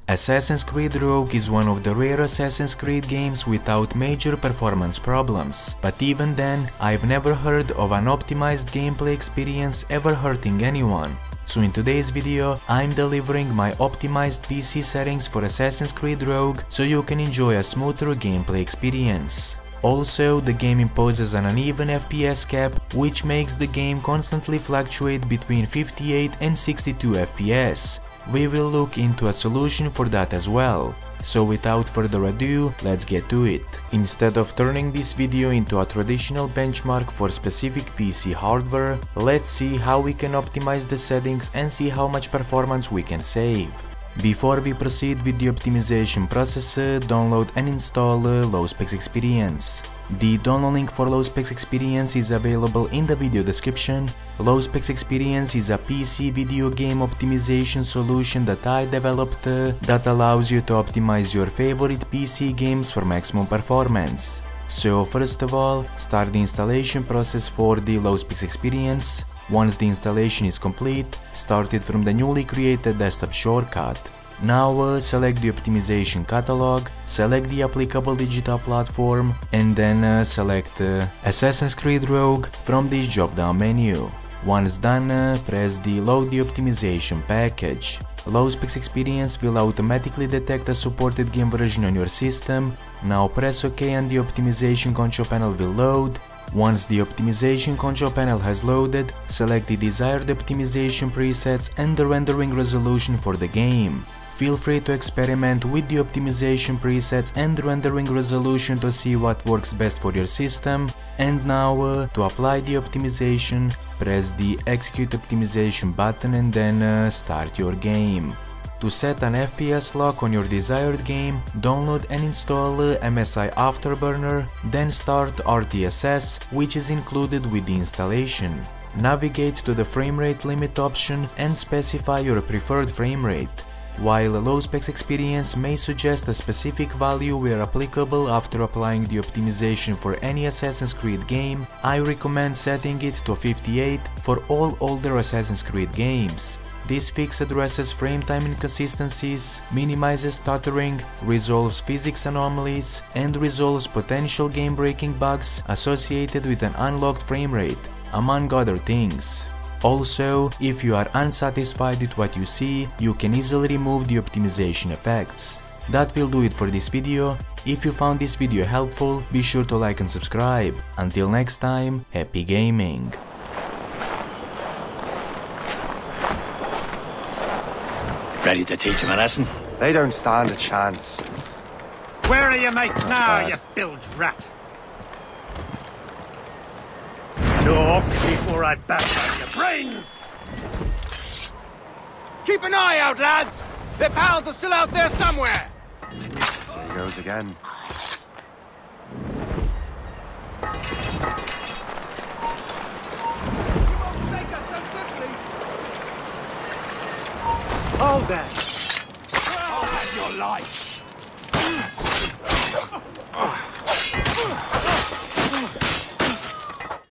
Assassin's Creed Rogue is one of the rare Assassin's Creed games without major performance problems, but even then, I've never heard of an optimized gameplay experience ever hurting anyone. So in today's video, I'm delivering my optimized PC settings for Assassin's Creed Rogue so you can enjoy a smoother gameplay experience. Also, the game imposes an uneven FPS cap, which makes the game constantly fluctuate between 58 and 62 FPS. We will look into a solution for that as well. So without further ado, let's get to it. Instead of turning this video into a traditional benchmark for specific PC hardware, let's see how we can optimize the settings and see how much performance we can save. Before we proceed with the optimization process, download and install Low Specs Experience. The download link for Low Specs Experience is available in the video description. Low Specs Experience is a PC video game optimization solution that I developed that allows you to optimize your favorite PC games for maximum performance. So first of all, start the installation process for the Low Specs Experience. Once the installation is complete, start it from the newly created desktop shortcut. Now select the optimization catalog, select the applicable digital platform, and then select Assassin's Creed Rogue from this drop-down menu. Once done, press the Load the optimization package. Low Specs Experience will automatically detect a supported game version on your system. Now press OK and the optimization control panel will load. Once the optimization control panel has loaded, select the desired optimization presets and the rendering resolution for the game. Feel free to experiment with the optimization presets and rendering resolution to see what works best for your system. And now, to apply the optimization, press the Execute Optimization button and then start your game. To set an FPS lock on your desired game, download and install MSI Afterburner, then start RTSS, which is included with the installation. Navigate to the frame rate limit option and specify your preferred frame rate. While Low Specs Experience may suggest a specific value where applicable after applying the optimization for any Assassin's Creed game, I recommend setting it to 58 for all older Assassin's Creed games. This fix addresses frame time inconsistencies, minimizes stuttering, resolves physics anomalies, and resolves potential game-breaking bugs associated with an unlocked frame rate, among other things. Also, if you are unsatisfied with what you see, you can easily remove the optimization effects. That will do it for this video. If you found this video helpful, be sure to like and subscribe. Until next time, happy gaming! Ready to teach them a lesson? They don't stand a chance. Where are your mates now, you bilge rat? Talk before I bash out your brains! Keep an eye out, lads! Their pals are still out there somewhere! There he goes again. Hold there! I'll have your life!